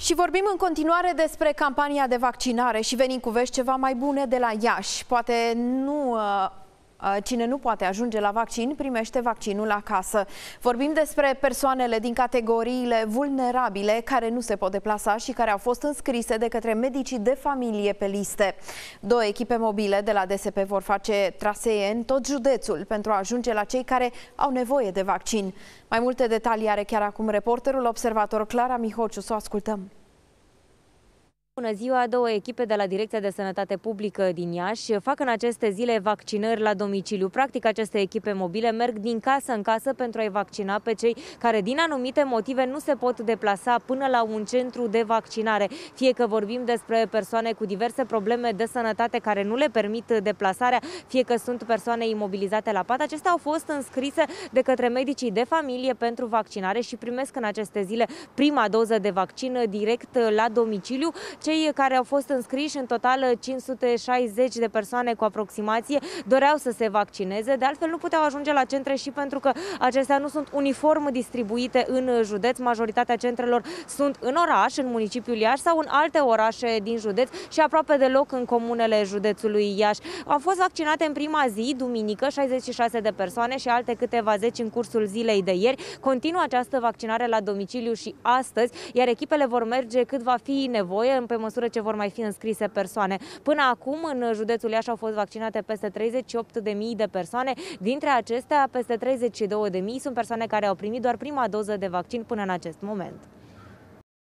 Și vorbim în continuare despre campania de vaccinare și venim cu vești ceva mai bune de la Iași. Poate nu... Cine nu poate ajunge la vaccin, primește vaccinul acasă. Vorbim despre persoanele din categoriile vulnerabile care nu se pot deplasa și care au fost înscrise de către medicii de familie pe liste. 2 echipe mobile de la DSP vor face trasee în tot județul pentru a ajunge la cei care au nevoie de vaccin. Mai multe detalii are chiar acum reporterul Observator Clara Mihociu, să o ascultăm. Bună ziua! 2 echipe de la Direcția de Sănătate Publică din Iași fac în aceste zile vaccinări la domiciliu. Practic, aceste echipe mobile merg din casă în casă pentru a-i vaccina pe cei care din anumite motive nu se pot deplasa până la un centru de vaccinare. Fie că vorbim despre persoane cu diverse probleme de sănătate care nu le permit deplasarea, fie că sunt persoane imobilizate la pat, acestea au fost înscrise de către medicii de familie pentru vaccinare și primesc în aceste zile prima doză de vaccin direct la domiciliu. Cei care au fost înscriși, în total 560 de persoane cu aproximație, doreau să se vaccineze, de altfel nu puteau ajunge la centre și pentru că acestea nu sunt uniform distribuite în județ. Majoritatea centrelor sunt în oraș, în municipiul Iași sau în alte orașe din județ și aproape deloc în comunele județului Iași. Au fost vaccinate în prima zi, duminică, 66 de persoane și alte câteva zeci în cursul zilei de ieri. Continuă această vaccinare la domiciliu și astăzi, iar echipele vor merge cât va fi nevoie, pe măsură ce vor mai fi înscrise persoane. Până acum, în județul Iași au fost vaccinate peste 38.000 de persoane. Dintre acestea, peste 32.000 sunt persoane care au primit doar prima doză de vaccin până în acest moment.